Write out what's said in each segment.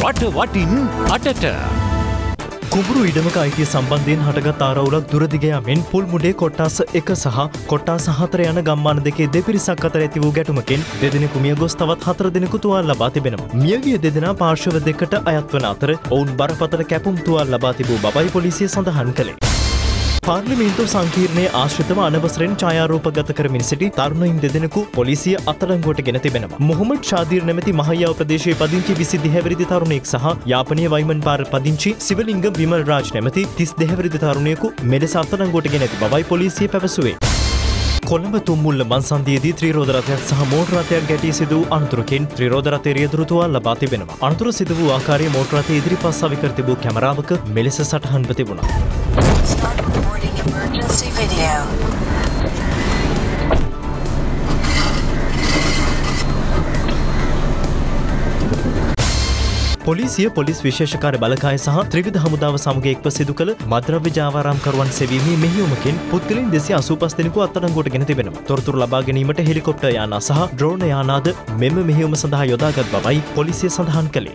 රට වටින් අටට කුඹුරු ඉඩමක අයිතිය සම්බන්ධයෙන් හටගත් ආරවුලක් දුරදිග යමින් පුල්මුඩේ කොට්ටාස 1 සහ කොට්ටාස 4 යන ගම්මාන දෙකේ දෙපිරිසක් අතර ඇති වූ ගැටුමකින් දෙදෙනෙකු මිය ගොස් තවත් 4 දෙනෙකු තුවාල ලබා තිබෙනවා. මියගිය දෙදෙනා පාර්ශව දෙකට අයත් වන අතර ඔවුන් බරපතල කැපුම් තුවාල ලබා තිබූ බවයි පොලිසිය සඳහන් කළේ. පාර්ලිමේන්තු සංකීර්ණයේ ආශ්‍රිතව අනවසරෙන් ඡායාරූපගත කරමින් සිටි තරුණයින් දෙදෙනෙකු පොලිසිය අත්අඩංගුවට ගෙන තිබෙනවා. මොහොමඩ් ෂාදීර් නැමැති මහයාව ප්‍රදේශයේ පදිංචි 22 හැවිරිදි තරුණයෙක් සහ යාපනයේ වයිමන් පාර පදිංචි සිවලිංග විමල් රාජ් නැමැති 32 හැවිරිදි තරුණයෙකු මෙලෙස අත්අඩංගුවට ගෙන ඇති බවයි පොලිසිය පැවසුවේ. කොළඹ තුම්මුල්ල මන්සන්දියේදී ත්‍රිරෝද රථයක් සහ මෝටර රථයක් ගැටී සිදු වූ අනතුරකින් ත්‍රිරෝද රථයේ රියදුරු තුවාල ලබා තිබෙනවා. අනතුර සිදු වූ ආකාරයේ මෝටර රථයේ ඉදිරිපස් අවිකර තිබූ කැමරාවක මෙලෙස සටහන්ව තිබුණා. Emergency video. පොලිසිය පොලිස් විශේෂකාර්ය බලකාය සහ ත්‍රිවිධ හමුදාව සමග එක්ව සිදු කළ මද්‍රව්‍ය ජාවාරම්කරුවන් සෙවීමේ මෙහෙයුමකින් පුද්ගලයන් 285 දෙනෙකු අත්අඩංගුවට ගෙන තිබෙනවා. තොරතුරු ලබා ගැනීමට හෙලිකොප්ටර් යානා සහ ඩ්‍රෝන යානාද මෙම මෙහෙයුම සඳහා යොදාගත් බවයි පොලිසිය සඳහන් කළේ.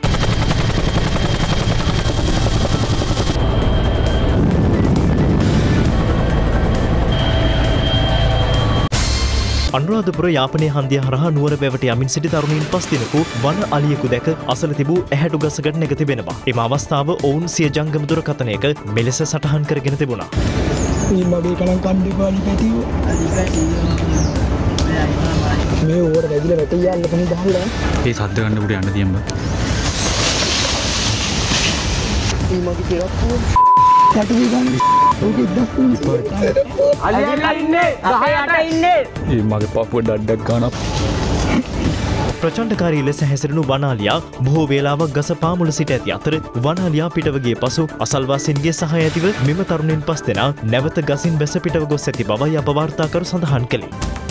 අනුරාධපුර යාපනයේ හන්දිය හරහා නුවර වැවට යමින් සිටි තරුණයින් 5 දෙනෙකු වන අලියෙකු දැක අසල තිබූ ඇහැටු ගසකට නැග තිබෙනවා. එම අවස්ථාව ඔවුන් සිය ජංගම දුරකථනයක මෙලෙස සටහන් කරගෙන තිබුණා. මේ මගේ කලං කණ්ඩේ පාලි පැටියෝ. මේ ඕර වැදිලා වැටේ යන්න කනේ දහලා. ඒ සද්ද ගන්න උඩ යන්න තියම්බ. මේ මගේ පෙරක්කුව. කටුවේ ගන්න. ඕක 1200. අලියලා ඉන්නේ 10ට ඉන්නේ. ඒ මගේ පපුව ඩඩක් ගන්න. ප්‍රචණ්ඩකාරී ලෙස හැසිරෙනු වනාලියා බොහෝ වේලාවක් ගස පාමුල සිට ඇති අතර වනාලියා පිටව ගිය පසු අසල්වාසීන්ගේ සහාය ඇතිව මෙම තරුණින් 5 දෙනා නැවත ගසින් බැස පිටව ගොස් ඇති බවයි අප වාර්තාකරු සඳහන් කළේ.